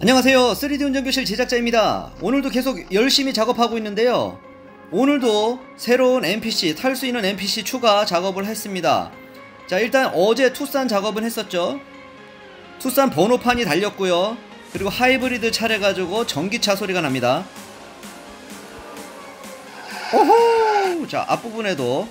안녕하세요, 3D 운전교실 제작자입니다. 오늘도 계속 열심히 작업하고 있는데요, 오늘도 새로운 NPC, 탈 수 있는 NPC 추가 작업을 했습니다. 자, 일단 어제 투싼 작업은 했었죠. 투싼 번호판이 달렸고요, 그리고 하이브리드 차래 가지고 전기차 소리가 납니다. 오호! 자, 앞부분에도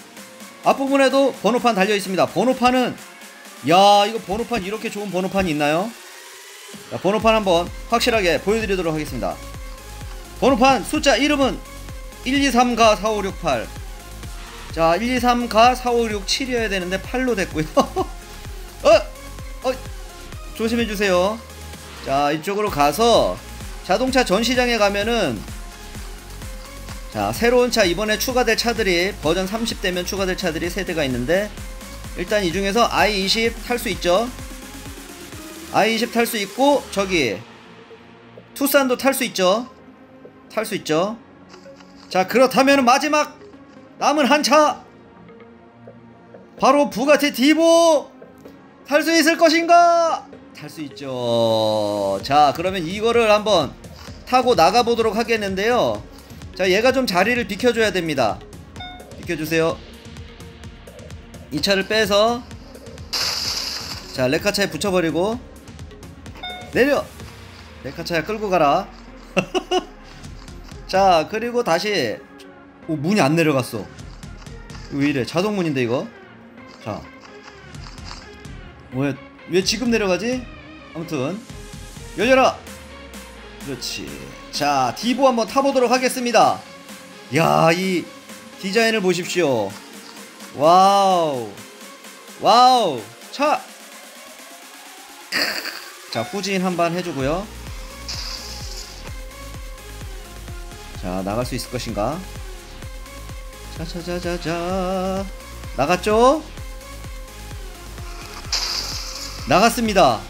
번호판 달려 있습니다. 번호판은, 야, 이거 번호판, 이렇게 좋은 번호판이 있나요? 자, 번호판 한번 확실하게 보여드리도록 하겠습니다. 번호판 숫자 이름은 123가 4568. 자, 123가 4567이어야 되는데 8로 됐고요. 조심해주세요. 자, 이쪽으로 가서 자동차 전시장에 가면은, 자, 새로운 차, 이번에 추가될 차들이 버전 30되면 추가될 차들이 3대가 있는데, 일단 이 중에서 i20 탈 수 있죠. i20 탈 수 있고, 저기 투싼도 탈 수 있죠. 자, 그렇다면 마지막 남은 한 차, 바로 부가티 디보 탈 수 있을 것인가? 탈 수 있죠. 자, 그러면 이거를 한번 타고 나가보도록 하겠는데요. 자, 얘가 좀 자리를 비켜줘야 됩니다. 비켜주세요. 이 차를 빼서, 자, 레카차에 붙여버리고 내려! 레카차야 끌고 가라. 자, 그리고 다시, 오, 문이 안 내려갔어. 왜 이래? 자동문인데 이거? 자, 왜 지금 내려가지? 아무튼 열려라! 그렇지. 자, 디보 한번 타보도록 하겠습니다. 야, 이 디자인을 보십시오. 와우, 차! 자, 후진 한번 해주고요. 자, 나갈 수 있을 것인가? 자자자자자, 나갔죠? 나갔습니다.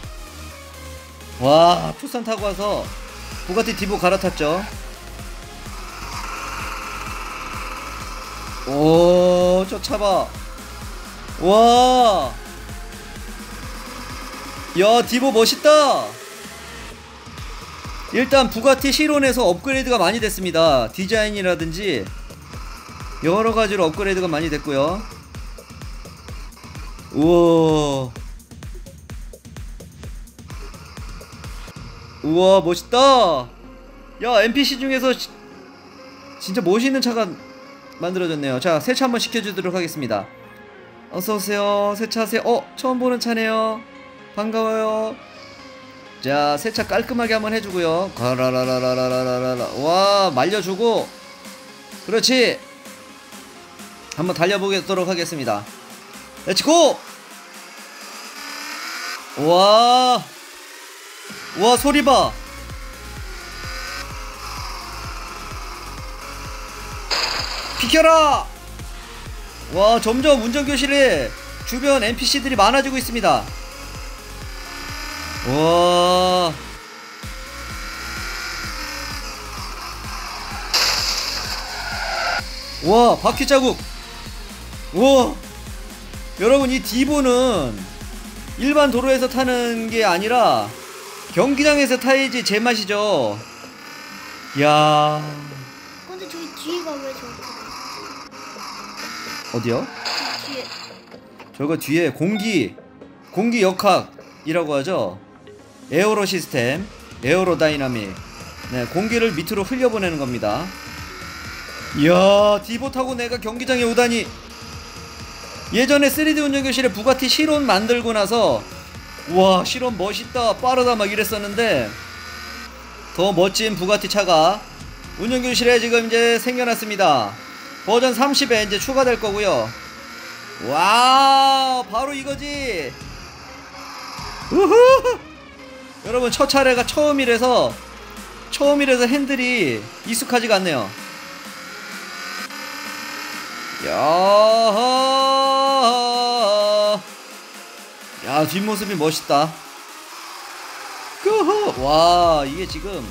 와, 투싼 타고 와서 부가티 디보 갈아탔죠. 오, 저 차 봐. 와, 야, 디보 멋있다. 일단 부가티 시론에서 업그레이드가 많이 됐습니다. 디자인이라든지 여러가지로 업그레이드가 많이 됐고요. 우와, 멋있다. 야, NPC 중에서 진짜 멋있는 차가 만들어졌네요. 자, 세차 한번 시켜주도록 하겠습니다. 어서오세요. 세차하세요. 처음 보는 차네요. 반가워요. 자, 세차 깔끔하게 한번 해주고요. 가라라라라라라라. 와, 말려주고. 그렇지. 한번 달려보도록 하겠습니다. 렛츠고! 와, 소리봐. 비켜라! 와, 점점 운전교실에 주변 NPC들이 많아지고 있습니다. 와, 바퀴 자국. 우와, 여러분, 이 디보는 일반 도로에서 타는 게 아니라 경기장에서 타야지 제맛이죠. 야, 근데 저기 뒤에가 왜 저렇게 어디요? 뒤에. 저거 뒤에 공기 역학이라고 하죠. 에어로 시스템, 에어로 다이나믹. 네, 공기를 밑으로 흘려보내는 겁니다. 이야, 디보 타고 내가 경기장에 오다니. 예전에 3D 운전교실에 부가티 시론 만들고 나서, 와, 시론 멋있다, 빠르다 막 이랬었는데, 더 멋진 부가티 차가 운전교실에 지금 이제 생겨났습니다. 버전 30에 이제 추가될 거고요. 와, 바로 이거지. 우후! 여러분, 첫 차례가 처음이라서 핸들이 익숙하지가 않네요. 야, 뒷모습이 멋있다. 와, 이게 지금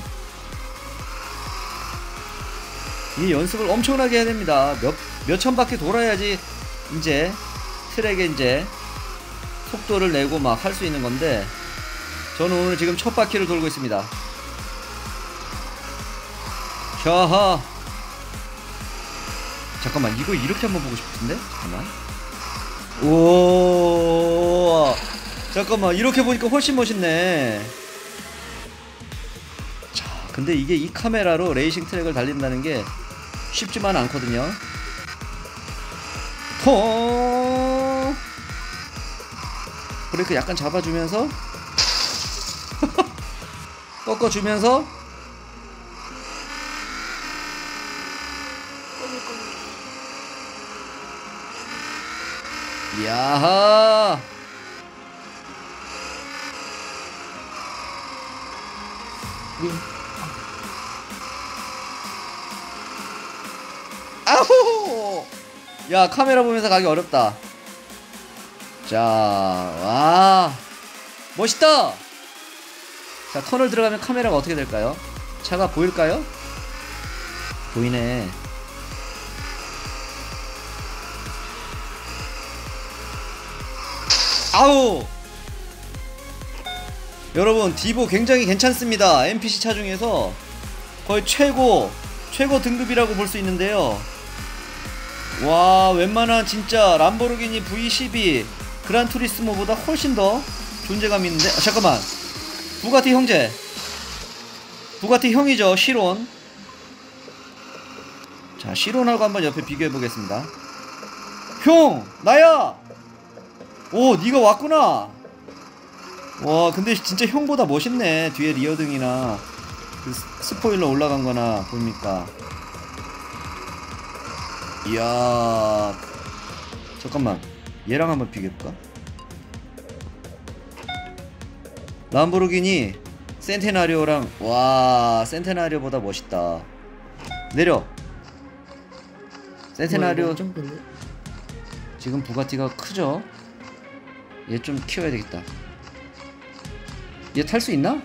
이 연습을 엄청나게 해야 됩니다. 몇 천 바퀴 돌아야지 이제 트랙에 이제 속도를 내고 막 할 수 있는 건데, 저는 오늘 지금 첫 바퀴를 돌고 있습니다. 샤하. 잠깐만, 이거 이렇게 한번 보고 싶은데? 잠깐만. 오, 잠깐만, 이렇게 보니까 훨씬 멋있네. 자, 근데 이게 이 카메라로 레이싱 트랙을 달린다는 게 쉽지만 않거든요. 퐁! 브레이크 약간 잡아주면서 꺾어주면서 야하. 아호. 야, 카메라 보면서 가기 어렵다. 자, 와, 멋있다. 자, 터널 들어가면 카메라가 어떻게 될까요? 차가 보일까요? 보이네. 아우. 여러분, 디보 굉장히 괜찮습니다. NPC 차 중에서 거의 최고 등급이라고 볼 수 있는데요. 와, 웬만한 진짜 람보르기니 V12 그란투리스모보다 훨씬 더 존재감 있는데. 아, 잠깐만, 부가티 형제, 부가티 형이죠, 시론. 자, 시론하고 한번 옆에 비교해 보겠습니다. 형, 나야. 오, 니가 왔구나. 와, 근데 진짜 형보다 멋있네. 뒤에 리어등이나 그 스포일러 올라간 거나 보입니까? 이야, 잠깐만, 얘랑 한번 비교해볼까? 람보르기니 센테나리오랑, 와, 센테나리오보다 멋있다. 내려. 센테나리오 지금 부가티가 크죠? 얘 좀 키워야 되겠다. 얘 탈 수 있나?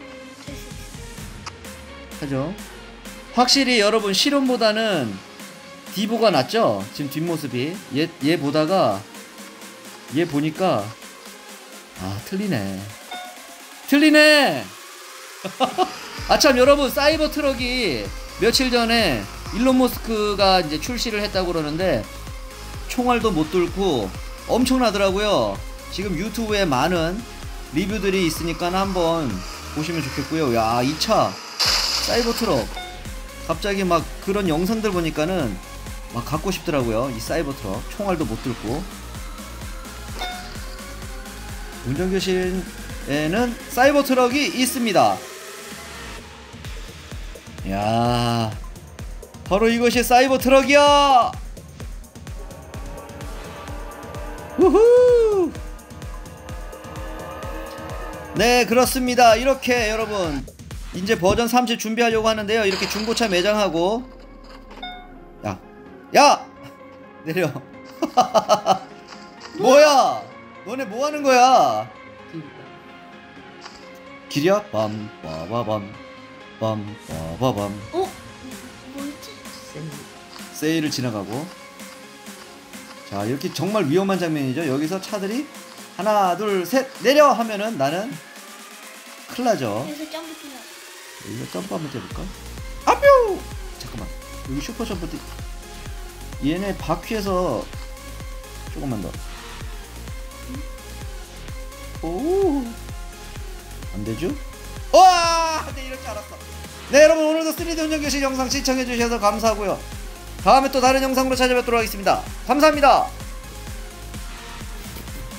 하죠. 확실히 여러분, 시론보다는 디보가 낫죠? 지금 뒷모습이 얘 보다가 얘 보니까 아, 틀리네. 아, 참, 여러분, 사이버 트럭이 며칠 전에 일론 머스크가 이제 출시를 했다고 그러는데 총알도 못 뚫고 엄청나더라고요. 지금 유튜브에 많은 리뷰들이 있으니까 한번 보시면 좋겠고요. 야, 이 차 사이버 트럭 갑자기 막 그런 영상들 보니까는 막 갖고 싶더라고요. 이 사이버 트럭 총알도 못 뚫고. 운전교실에는 사이버 트럭이 있습니다. 야, 바로 이것이 사이버 트럭이야. 우후. 네, 그렇습니다. 이렇게 여러분, 이제 버전 30 준비하려고 하는데요. 이렇게 중고차 매장하고, 야 내려. 뭐야, 너네 뭐 하는 거야? 길이야? 빰빠바밤 빰빠바밤. 어? 뭐지? 세일을 지나가고. 자, 이렇게 정말 위험한 장면이죠. 여기서 차들이 하나 둘 셋 내려 하면은 나는 큰일 나죠. 여기서 점프 뛰어. 여기서 점프 한번 해볼까? 아뾰! 잠깐만, 여기 슈퍼 점프 뛰. 얘네 바퀴에서 조금만 더. 오, 안되죠? 와! 네, 이럴 줄 알았어. 네, 여러분, 오늘도 3D 운전교실 영상 시청해주셔서 감사하고요. 다음에 또 다른 영상으로 찾아뵙도록 하겠습니다. 감사합니다.